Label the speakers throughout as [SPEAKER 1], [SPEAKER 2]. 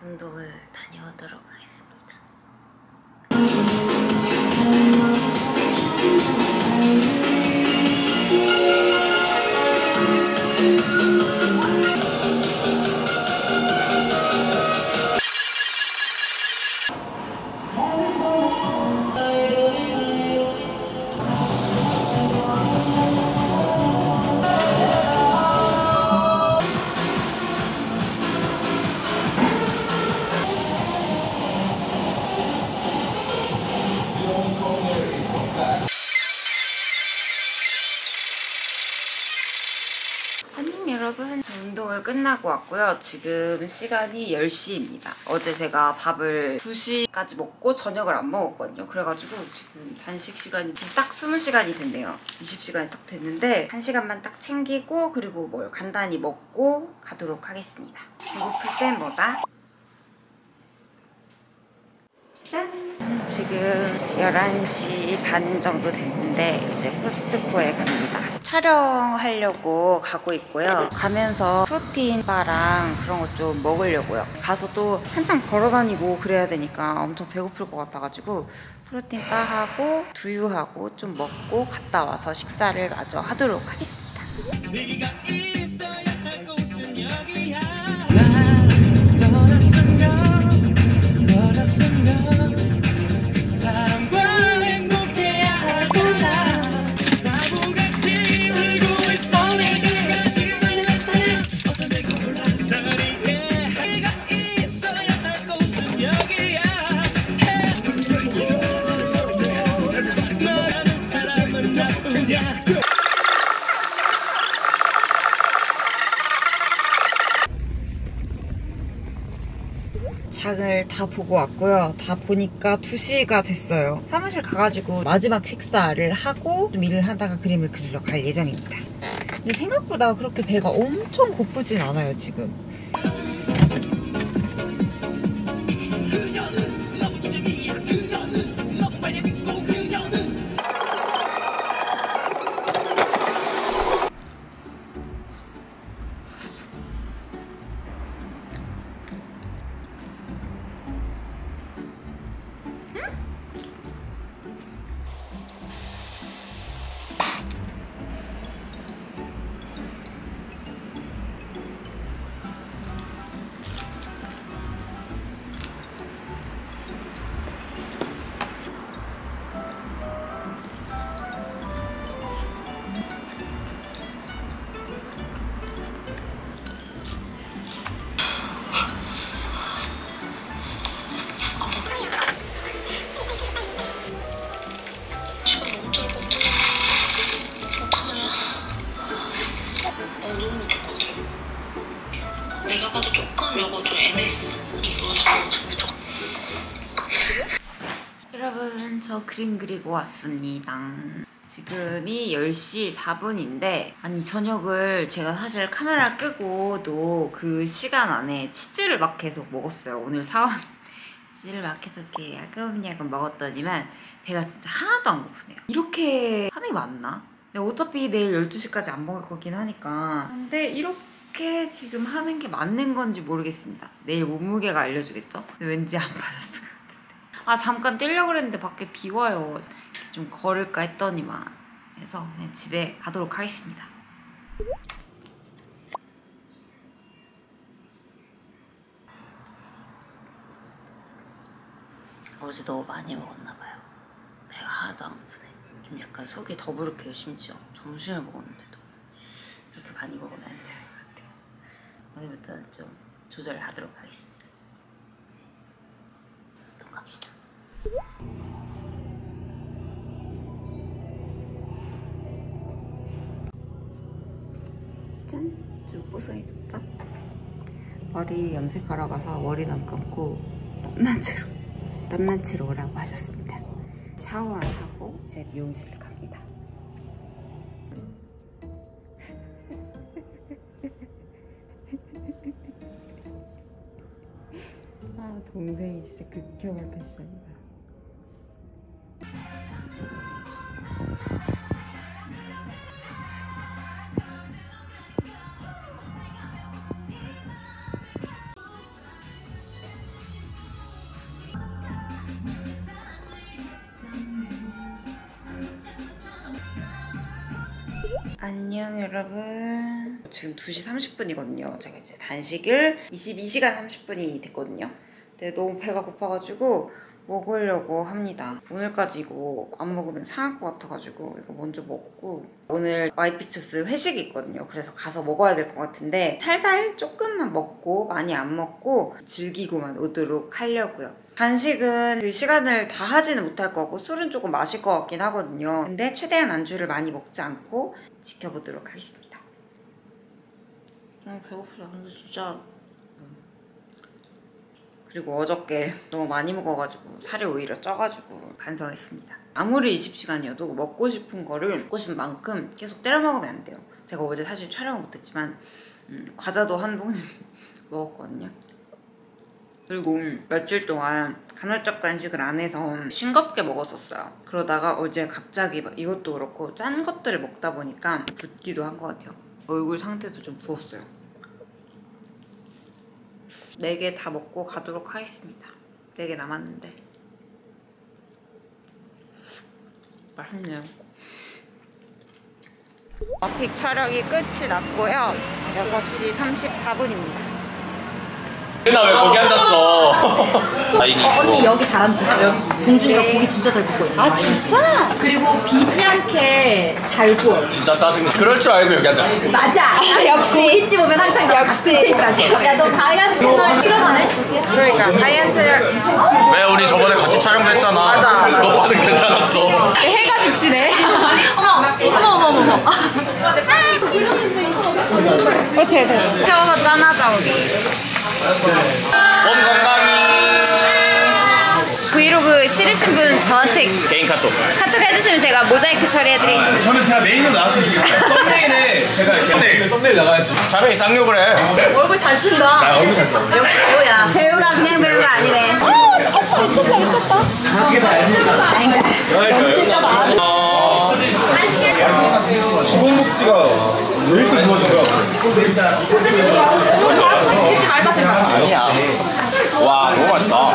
[SPEAKER 1] 운동을 다녀오도록 하겠습니다. 안녕 여러분, 운동을 끝나고 왔고요. 지금 시간이 10시입니다. 어제 제가 밥을 2시까지 먹고 저녁을 안 먹었거든요. 그래가지고 지금 단식 시간이 지금 딱 20시간이 됐네요. 20시간이 딱 됐는데 1시간만 딱 챙기고 그리고 뭘 간단히 먹고 가도록 하겠습니다. 배고플 땐 뭐다? 짠! 지금 11시 반 정도 됐는데 이제 코스트코에 갑니다. 촬영하려고 가고 있고요. 가면서 프로틴 바랑 그런 거 좀 먹으려고요. 가서 또 한참 걸어다니고 그래야 되니까 엄청 배고플 것 같아가지고 프로틴 바하고 두유하고 좀 먹고 갔다 와서 식사를 마저 하도록 하겠습니다. 장을 다 보고 왔고요. 다 보니까 2시가 됐어요. 사무실 가가지고 마지막 식사를 하고 좀 일을 하다가 그림을 그리러 갈 예정입니다. 근데 생각보다 그렇게 배가 엄청 고프진 않아요, 지금.
[SPEAKER 2] 내가 봐도 조금 요거 좀 애매했어.
[SPEAKER 1] 여러분, 저 그림 그리고 왔습니다. 지금이 10시 4분인데 아니 저녁을 제가 사실 카메라 끄고도 그 시간 안에 치즈를 막 계속 먹었어요. 오늘 사온 치즈를 막 계속 이렇게 야금야금 먹었더니만 배가 진짜 하나도 안 고프네요. 이렇게 하는 게 맞나? 근데 어차피 내일 12시까지 안 먹을 거긴 하니까. 근데 이렇게 지금 하는 게 맞는 건지 모르겠습니다. 내일 몸무게가 알려주겠죠? 근데 왠지 안 빠졌을 것 같은데. 아 잠깐 뛰려고 그랬는데 밖에 비 와요. 좀 걸을까 했더니만. 그래서 그냥 집에 가도록 하겠습니다. 어제 너무 많이 먹었나봐요. 배가 하나도 안 고프네. 좀 약간 속이 더부룩해요. 심지어 점심을 먹었는데도 이렇게 많이 먹으면 안 되는 것 같아요. 오늘부터는 좀 조절하도록 하겠습니다. 또 갑시다. 짠! 좀 뽀송해졌죠? 머리 염색하러 가서 머리는 안 감고 땀난 채로 오라고 하셨습니다. 샤워를 하고 이제 미용실 갑니다. 아 동생이 진짜 극혐의 패션이다. 안녕 여러분. 지금 2시 30분이거든요. 제가 이제 단식을 22시간 30분이 됐거든요. 근데 너무 배가 고파가지고 먹으려고 합니다. 오늘까지 이거 안 먹으면 상할 것 같아가지고 이거 먼저 먹고, 오늘 마이피처스 회식이 있거든요. 그래서 가서 먹어야 될 것 같은데 살살 조금만 먹고 많이 안 먹고 즐기고만 오도록 하려고요. 간식은 그 시간을 다 하지는 못할 거고 술은 조금 마실 것 같긴 하거든요. 근데 최대한 안주를 많이 먹지 않고 지켜보도록 하겠습니다. 배고프다. 근데 진짜. 그리고 어저께 너무 많이 먹어가지고 살이 오히려 쪄가지고 반성했습니다. 아무리 20시간이어도 먹고 싶은 거를 먹고 싶은 만큼 계속 때려 먹으면 안 돼요. 제가 어제 사실 촬영을 못했지만 과자도 한 봉지 먹었거든요. 그리고 며칠 동안 간헐적 단식을 안 해서 싱겁게 먹었었어요. 그러다가 어제 갑자기 이것도 그렇고 짠 것들을 먹다 보니까 붓기도 한 것 같아요. 얼굴 상태도 좀 부었어요. 4개 다 먹고 가도록 하겠습니다. 4개 남았는데 맛있네요. 마픽 촬영이 끝이 났고요. 6시 34분입니다.
[SPEAKER 3] 나 왜 거기 앉았어? 다행히
[SPEAKER 4] 언니 여기 잘 앉으세요. 동준이가 고기 진짜 잘 굽고 있어요.
[SPEAKER 1] 아 진짜?
[SPEAKER 4] 그리고 비지 않게 잘 구워요.
[SPEAKER 3] 진짜 짜증나. 그럴 줄 알고 여기 앉았지.
[SPEAKER 4] 맞아. 역시 고깃집 오면 항상 역시 테이블하지. 야너 다이어트 채널 출연하네?
[SPEAKER 1] 그러니까 다이어트.
[SPEAKER 3] 왜 우리 저번에 같이 촬영도 했잖아.
[SPEAKER 1] 맞아.
[SPEAKER 3] 너 반응 괜찮았어.
[SPEAKER 4] 해가 비치네. 어머.
[SPEAKER 1] 어떻게 돼? 태워서 짠하자 우리.
[SPEAKER 3] 몸 건강히.
[SPEAKER 1] 브이로그 싫으신 분 저한테
[SPEAKER 3] 개인 카톡.
[SPEAKER 1] 카톡 해주시면 제가 모자이크 처리해드리겠습니다.
[SPEAKER 5] 저는 제가 메인으로 나왔으면 좋겠어요. 썸네일에 제가 이렇게 썸네일 나가야지.
[SPEAKER 3] 자명이 쌍욕을 해.
[SPEAKER 4] 얼굴 잘 쓴다.
[SPEAKER 5] 나 얼굴 잘 써.
[SPEAKER 4] 역시 배우야.
[SPEAKER 1] 배우가 그냥 배우가 아니네.
[SPEAKER 5] 그게 다 알니까. 직원복지가 왜 이렇게 좋아진 거야?
[SPEAKER 3] 아니야. 와 너무 맛있다.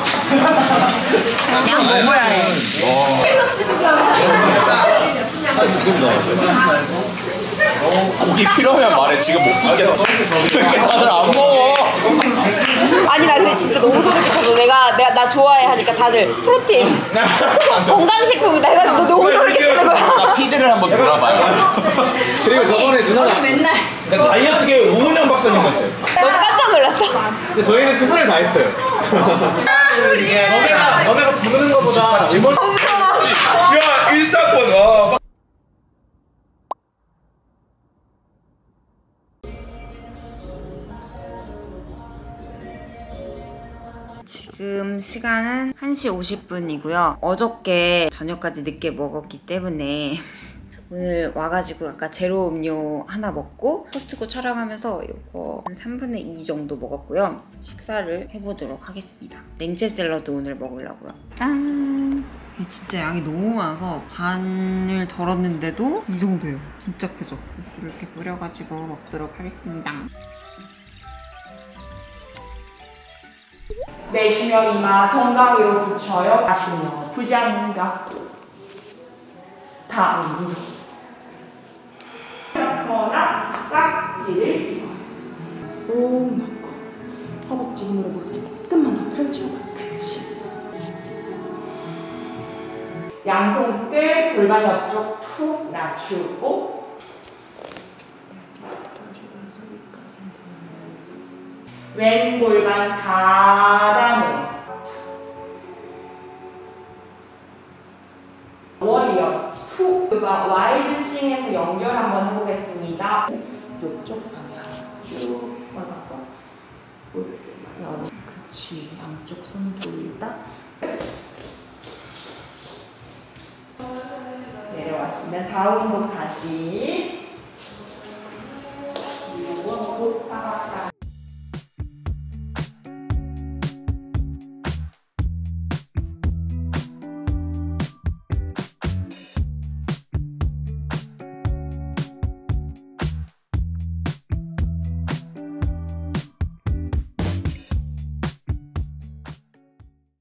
[SPEAKER 1] 그냥 먹어야 해.
[SPEAKER 3] 고기 필요하면 말해. 지금 못 먹겠어. 왜 이렇게 다들 안 먹어?
[SPEAKER 1] 아니 나 근데 진짜 너무 소름 끼쳐서 나 좋아해 하니까 다들 프로틴 건강식품 내가 너무 소름 끼치는 거야.
[SPEAKER 3] 나 피드를 한번 들어봐요.
[SPEAKER 5] 그리고 저번에 누나가
[SPEAKER 4] 맨날
[SPEAKER 5] 다이어트계 오은영 박사님 같아요.
[SPEAKER 1] 너무 깜짝 놀랐어.
[SPEAKER 5] 근데 저희는 최선을 다했어요. 너네가 부르는 거보다 직원. 야 일사건 와.
[SPEAKER 1] 지금 시간은 1시 50분이고요. 어저께 저녁까지 늦게 먹었기 때문에 오늘 와가지고 아까 제로 음료 하나 먹고 코스트코 촬영하면서 이거 한 3분의 2 정도 먹었고요. 식사를 해보도록 하겠습니다. 냉채 샐러드 오늘 먹으려고요. 짠! 이게 진짜 양이 너무 많아서 반을 덜었는데도 이 정도예요. 진짜 크죠? 소스를 이렇게 뿌려가지고 먹도록 하겠습니다.
[SPEAKER 6] 내쉬며 이마 정강 위로 붙여요. 마시며 부장인가 다음 거나 깍지를 쏙 넣고 허벅지 힘으로 목 조금만 더 펼쳐봐. 그치. 양손끝 골반 옆쪽 푹 낮추고 왼 골반 가다는 워리어 툭과 와이드 싱에서 연결 한번 해보겠습니다. 이쪽 방향 쭉 뻗어서 많이 열어. 그치. 양쪽 손 돌리다 내려왔으면 다음 목 다시 그리고 곧 사각사각